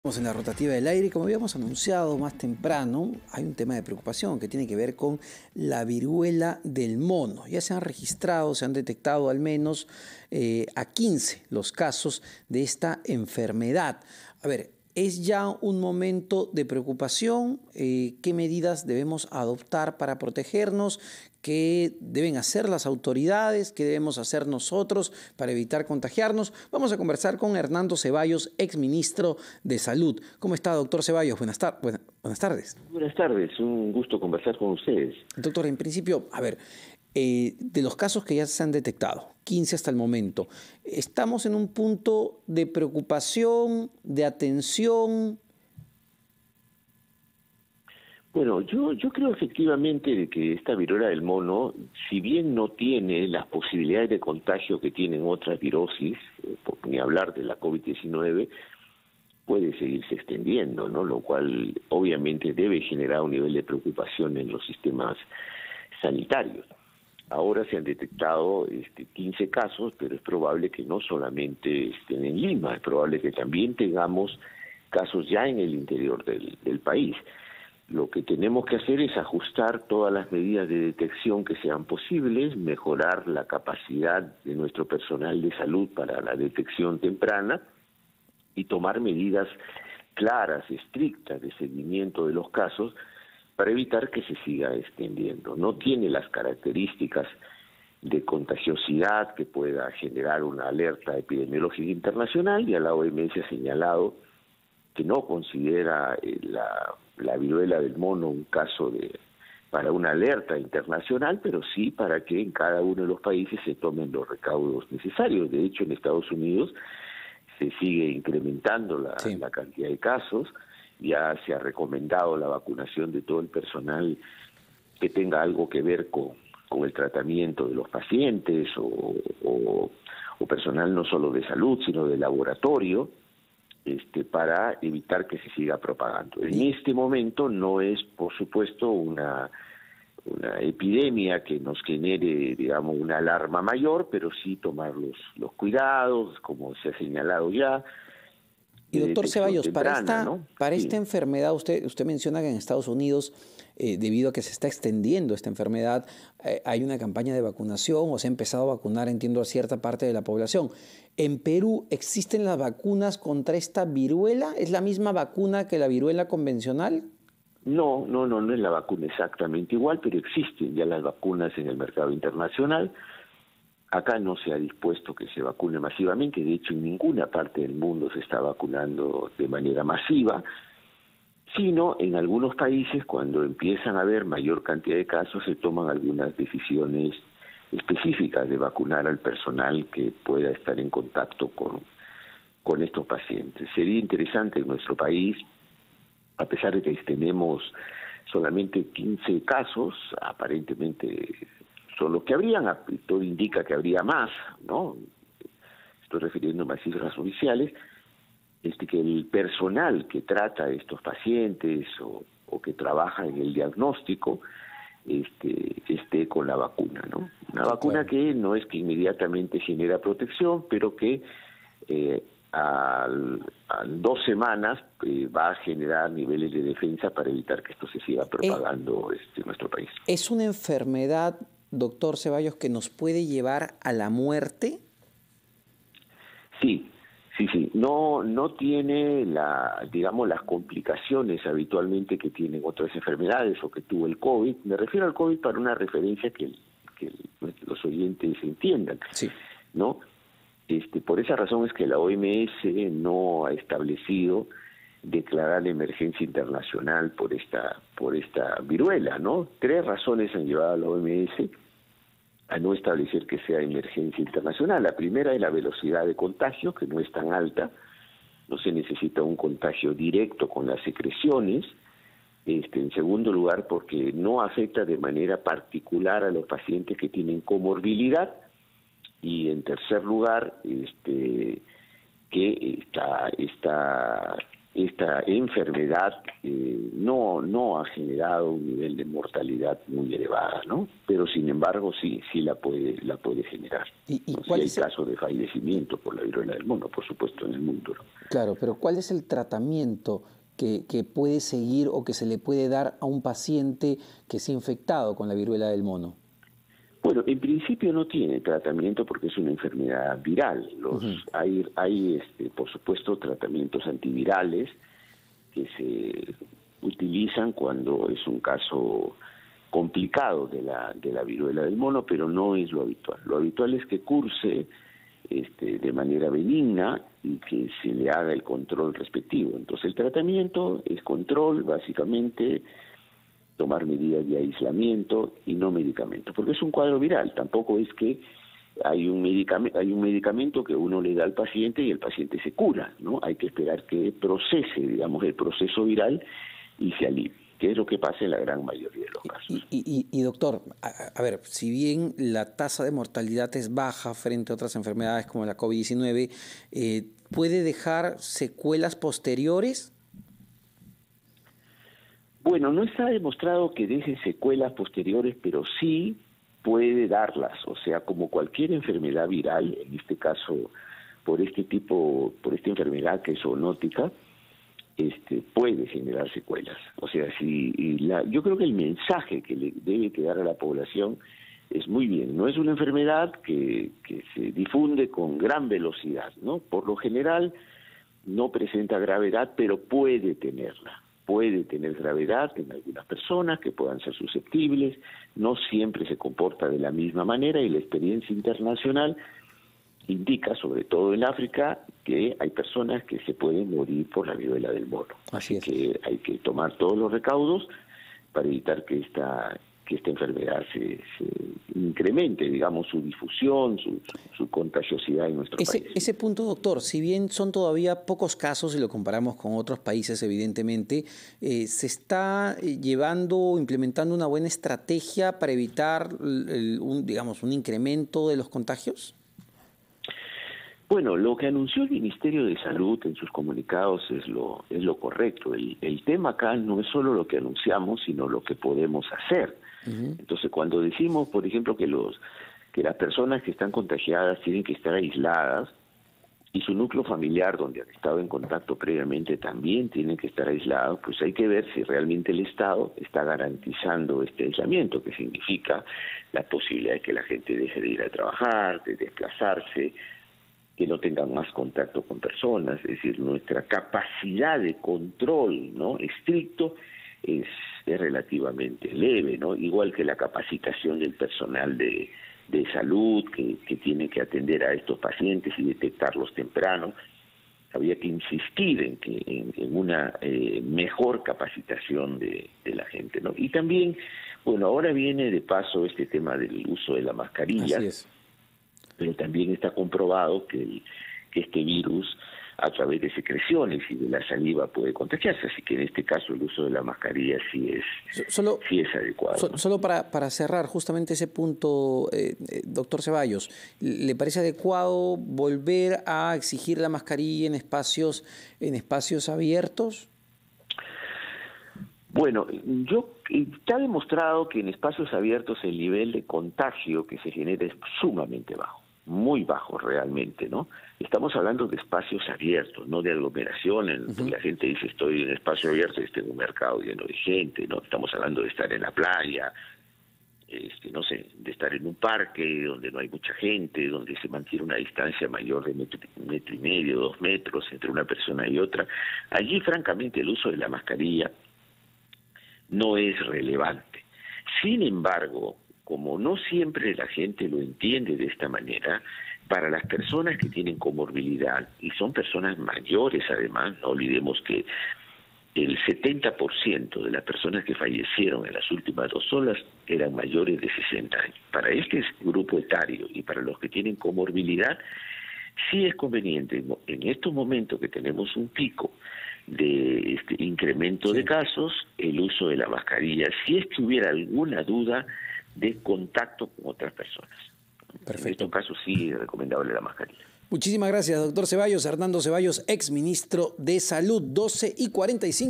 Estamos en la rotativa del aire y como habíamos anunciado más temprano, hay un tema de preocupación que tiene que ver con la viruela del mono. Ya se han registrado, se han detectado al menos a 15 los casos de esta enfermedad. A ver, ¿es ya un momento de preocupación? ¿Qué medidas debemos adoptar para protegernos? ¿Qué deben hacer las autoridades? ¿Qué debemos hacer nosotros para evitar contagiarnos? Vamos a conversar con Hernando Ceballos, exministro de Salud. ¿Cómo está, doctor Ceballos? Buenas tardes. Buenas tardes, un gusto conversar con ustedes. Doctor, en principio, a ver, de los casos que ya se han detectado, 15 hasta el momento, ¿estamos en un punto de preocupación, de atención? Bueno, yo creo efectivamente de que esta viruela del mono, si bien no tiene las posibilidades de contagio que tienen otras virosis, por ni hablar de la COVID-19, puede seguirse extendiendo, ¿no? Lo cual obviamente debe generar un nivel de preocupación en los sistemas sanitarios. Ahora se han detectado 15 casos, pero es probable que no solamente estén en Lima, es probable que también tengamos casos ya en el interior del país. Lo que tenemos que hacer es ajustar todas las medidas de detección que sean posibles, mejorar la capacidad de nuestro personal de salud para la detección temprana y tomar medidas claras, estrictas de seguimiento de los casos para evitar que se siga extendiendo. No tiene las características de contagiosidad que pueda generar una alerta epidemiológica internacional, y la OMS ha señalado que no considera la viruela del mono un caso para una alerta internacional, pero sí para que en cada uno de los países se tomen los recaudos necesarios. De hecho, en Estados Unidos se sigue incrementando la cantidad de casos. Ya se ha recomendado la vacunación de todo el personal que tenga algo que ver con el tratamiento de los pacientes o personal no solo de salud, sino de laboratorio, para evitar que se siga propagando. En este momento no es, por supuesto, una epidemia que nos genere, digamos, una alarma mayor, pero sí tomar los cuidados, como se ha señalado ya. Y doctor Ceballos, temprana, para esta enfermedad, usted menciona que en Estados Unidos, debido a que se está extendiendo esta enfermedad, hay una campaña de vacunación o se ha empezado a vacunar, entiendo, a cierta parte de la población. ¿En Perú existen las vacunas contra esta viruela? ¿Es la misma vacuna que la viruela convencional? No es la vacuna exactamente igual, pero existen ya las vacunas en el mercado internacional. Acá no se ha dispuesto que se vacune masivamente, de hecho en ninguna parte del mundo se está vacunando de manera masiva, sino en algunos países cuando empiezan a haber mayor cantidad de casos se toman algunas decisiones específicas de vacunar al personal que pueda estar en contacto con estos pacientes. Sería interesante en nuestro país, a pesar de que tenemos solamente 15 casos, aparentemente son los que habrían, todo indica que habría más, ¿no? Estoy refiriéndome a cifras oficiales, que el personal que trata a estos pacientes o que trabaja en el diagnóstico esté con la vacuna, ¿no? Una vacuna que no es que inmediatamente genera protección, pero que a 2 semanas va a generar niveles de defensa para evitar que esto se siga propagando en nuestro país. ¿Es una enfermedad, doctor Ceballos, que nos puede llevar a la muerte? Sí. No tiene las complicaciones habitualmente que tienen otras enfermedades o que tuvo el COVID. Me refiero al COVID para una referencia que los oyentes entiendan, ¿no? Por esa razón es que la OMS no ha establecido declarar emergencia internacional por esta viruela, ¿no? 3 razones han llevado a la OMS a no establecer que sea emergencia internacional. La primera es la velocidad de contagio, que no es tan alta, no se necesita un contagio directo con las secreciones. En segundo lugar, porque no afecta de manera particular a los pacientes que tienen comorbilidad. Y en tercer lugar, que esta esta enfermedad no ha generado un nivel de mortalidad muy elevada, ¿no? Pero sin embargo sí la puede generar. ¿Y ¿No? cuál Sí es hay casos de fallecimiento por la viruela del mono, por supuesto, en el mundo, ¿no? Claro, pero ¿cuál es el tratamiento que puede seguir o que se le puede dar a un paciente que se ha infectado con la viruela del mono? Bueno, en principio no tiene tratamiento porque es una enfermedad viral. Hay por supuesto, tratamientos antivirales que se utilizan cuando es un caso complicado de la viruela del mono, pero no es lo habitual. Lo habitual es que curse de manera benigna y que se le haga el control respectivo. Entonces el tratamiento es control, básicamente, tomar medidas de aislamiento y no medicamento, porque es un cuadro viral. Tampoco es que hay un medicamento que uno le da al paciente y el paciente se cura, ¿no? Hay que esperar que procese, digamos, el proceso viral y se alivie, que es lo que pasa en la gran mayoría de los casos. Y doctor, a ver, si bien la tasa de mortalidad es baja frente a otras enfermedades como la COVID-19, ¿puede dejar secuelas posteriores? Bueno, no está demostrado que deje secuelas posteriores, pero sí puede darlas. O sea, como cualquier enfermedad viral, en este caso por esta enfermedad que es zoonótica, puede generar secuelas. O sea, yo creo que el mensaje que le debe quedar a la población es muy bien. No es una enfermedad que se difunde con gran velocidad, ¿no? Por lo general no presenta gravedad, pero puede tenerla. Puede tener gravedad en algunas personas que puedan ser susceptibles, no siempre se comporta de la misma manera y la experiencia internacional indica, sobre todo en África, que hay personas que se pueden morir por la viruela del mono. Así que hay que tomar todos los recaudos para evitar que esta enfermedad se incremente, digamos, su difusión, su contagiosidad en nuestro país. Ese punto, doctor, si bien son todavía pocos casos, si lo comparamos con otros países, evidentemente, ¿se está implementando una buena estrategia para evitar un incremento de los contagios? Bueno, lo que anunció el Ministerio de Salud en sus comunicados es lo correcto. El tema acá no es solo lo que anunciamos, sino lo que podemos hacer. Entonces, cuando decimos, por ejemplo, que las personas que están contagiadas tienen que estar aisladas y su núcleo familiar, donde han estado en contacto previamente, también tienen que estar aislados, pues hay que ver si realmente el Estado está garantizando este aislamiento, que significa la posibilidad de que la gente deje de ir a trabajar, de desplazarse, que no tengan más contacto con personas. Es decir, nuestra capacidad de control, ¿no?, estricto es relativamente leve, ¿no? Igual que la capacitación del personal de salud que tiene que atender a estos pacientes y detectarlos temprano. Había que insistir en una mejor capacitación de la gente, ¿no? Y también, bueno, ahora viene de paso este tema del uso de la mascarilla. Así es. Pero también está comprobado que este virus, a través de secreciones y de la saliva, puede contagiarse. Así que en este caso el uso de la mascarilla sí es adecuado, ¿no? Solo para cerrar justamente ese punto, doctor Ceballos, ¿le parece adecuado volver a exigir la mascarilla en espacios abiertos? Bueno, está demostrado que en espacios abiertos el nivel de contagio que se genera es sumamente bajo, muy bajo realmente, ¿no? Estamos hablando de espacios abiertos, no de aglomeraciones. La gente dice, estoy en espacio abierto y estoy en un mercado lleno de gente, ¿no? Estamos hablando de estar en la playa, no sé, de estar en un parque donde no hay mucha gente, donde se mantiene una distancia mayor de metro y medio, 2 metros entre una persona y otra. Allí, francamente, el uso de la mascarilla no es relevante. Sin embargo, como no siempre la gente lo entiende de esta manera, para las personas que tienen comorbilidad, y son personas mayores además, no olvidemos que el 70% de las personas que fallecieron en las últimas 2 horas eran mayores de 60 años. Para este grupo etario y para los que tienen comorbilidad, sí es conveniente, en estos momentos que tenemos un pico de incremento de casos, el uso de la mascarilla, si es que hubiera alguna duda de contacto con otras personas. Perfecto. En estos casos sí es recomendable la mascarilla. Muchísimas gracias, doctor Ceballos, Hernando Ceballos, ex ministro de Salud, 12:45.